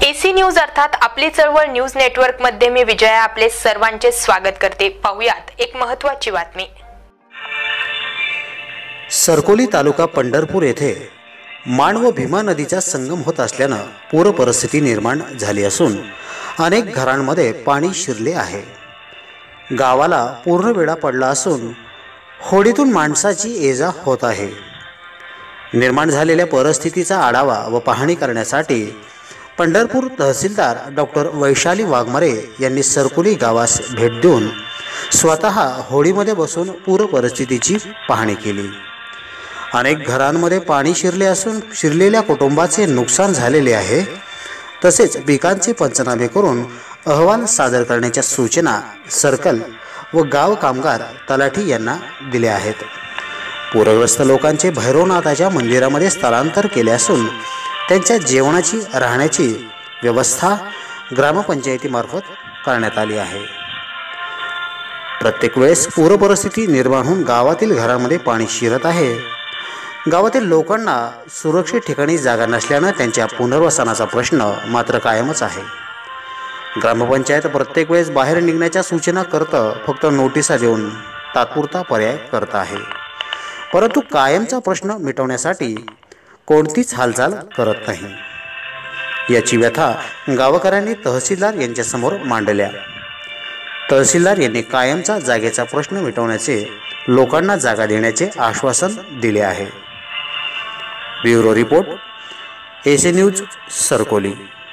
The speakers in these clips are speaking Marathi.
एसी न्यूज अर्थात आपली चळवळ न्यूज नेटवर्क मध्ये मी विजया आपले सर्वांचे स्वागत करते। पाहुयात एक महत्त्वाची बातमी। सरकोली तालुका पंढरपूर येथे माण व भीमा नदीचा संगम होत असल्याने पूर परिस्थिती निर्माण झाली असून अनेक घरांमध्ये पाणी शिरले आहे। गावाला पूर्ण वेढा पडला असून होडीतून माणसाची ये-जा होत आहे। निर्माण झालेल्या परिस्थितीचा आढावा व पाहणी करण्यासाठी पंढरपूर तहसीलदार डॉक्टर वैशाली वाघमारे यांनी सरकोली गावास भेट देऊन स्वतः होडीमध्ये बसून पूर परिस्थितीची पाहणी केली। अनेक घरांमध्ये पाणी शिरले असून शिरलेल्या कुटुंबाचे नुकसान झालेले आहे। तसेच पिकांचे पंचनामे करून अहवाल सादर करण्याच्या सूचना सर्कल व गाव कामगार तलाठी यांना दिल्या आहेत। पूरग्रस्त लोकांचे भैरवनाथाच्या मंदिरामध्ये स्थलांतर केले असून त्यांच्या जेवणाची राहण्याची व्यवस्था ग्रामपंचायतीमार्फत करण्यात आली आहे। प्रत्येक वेळेस पूर परिस्थिती निर्माण होऊन गावातील घरांमध्ये पाणी शिरत आहे। गावातील लोकांना सुरक्षित ठिकाणी जागा नसल्याने त्यांच्या पुनर्वसनाचा प्रश्न मात्र कायमच आहे। ग्रामपंचायत प्रत्येक वेळेस बाहेर निघण्याच्या सूचना करतं, फक्त नोटिसा देऊन तात्पुरता पर्याय करत आहे, परंतु कायमचा प्रश्न मिटवण्यासाठी कोणतीच हालचाल करत नाही। याची व्यथा गावकऱ्यांनी तहसीलदार यांच्यासमोर मांडल्या। तहसीलदार यांनी कायमचा जागेचा प्रश्न मिटवण्याचे, लोकांना जागा देण्याचे आश्वासन दिले आहे। Bureau report, AC news, Sarkoli.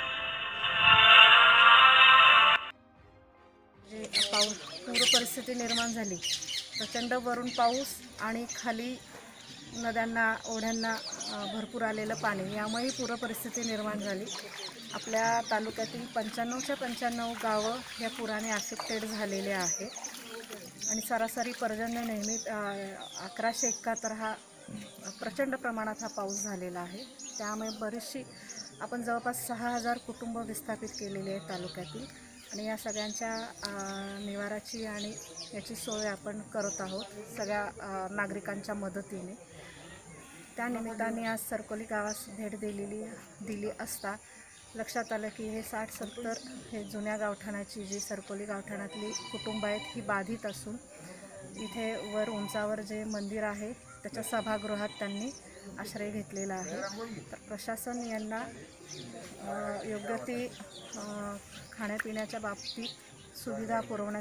पूर परिस्थिती निर्माण झाली। प्रचंड वरून पाऊस आणि खाली नद्यांना ओढ्यांना भरपूर आलेलं पाणी, यामुळे पूर परिस्थिती निर्माण झाली। आपल्या तालुक्यातील 95च्या 95 गावं या पुराने अफेक्टेड झालेले आहे आणि सरासरी पर्जन्य नेहमी 1171 हा प्रचंड प्रमाणात हा पाऊस झालेला आहे। त्यामुळे बरीचशी आपण जवळपास 6000 कुटुंब विस्थापित केलेली आहेत तालुक्यातील आणि या सगळ्यांच्या निवाराची आणि याची सोय आपण करत आहोत सगळ्या नागरिकांच्या मदतीने। त्या निमित्ताने आज सरकोली गावास भेट दिली असता लक्षात आलं की हे 60-70 हे जुन्या गावठाणाची जी सरकोली गावठाणातली कुटुंब आहेत ही बाधित असून इथे वर उंचावर जे मंदिर आहे त्याच्या सभागृहात त्यांनी आश्रय घेतलेला आहे। तर प्रशासन यांना योग्य ती खाण्यापिण्याच्या बाबतीत सुविधा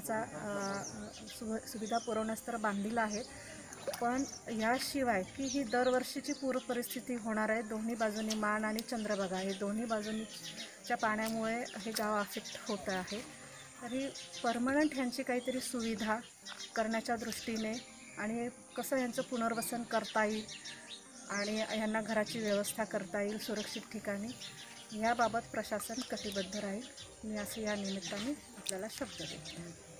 पुरवण्यास तर बांधील आहे, पण याशिवाय की ही दरवर्षीची पूर परिस्थिती होणार आहे। दोन्ही बाजूनी माण आणि चंद्रभागा हे दोन्ही बाजूनीच्या पाण्यामुळे हे गाव अफेक्ट होत आहे। तरी परमनंट ह्यांची काहीतरी सुविधा करण्याच्या दृष्टीने आणि कसं ह्यांचं पुनर्वसन करता येईल आणि ह्यांना घराची व्यवस्था करता येईल सुरक्षित ठिकाणी, याबाबत प्रशासन कटिबद्ध राहील। मी असं या निमित्ताने आपल्याला शब्द देते।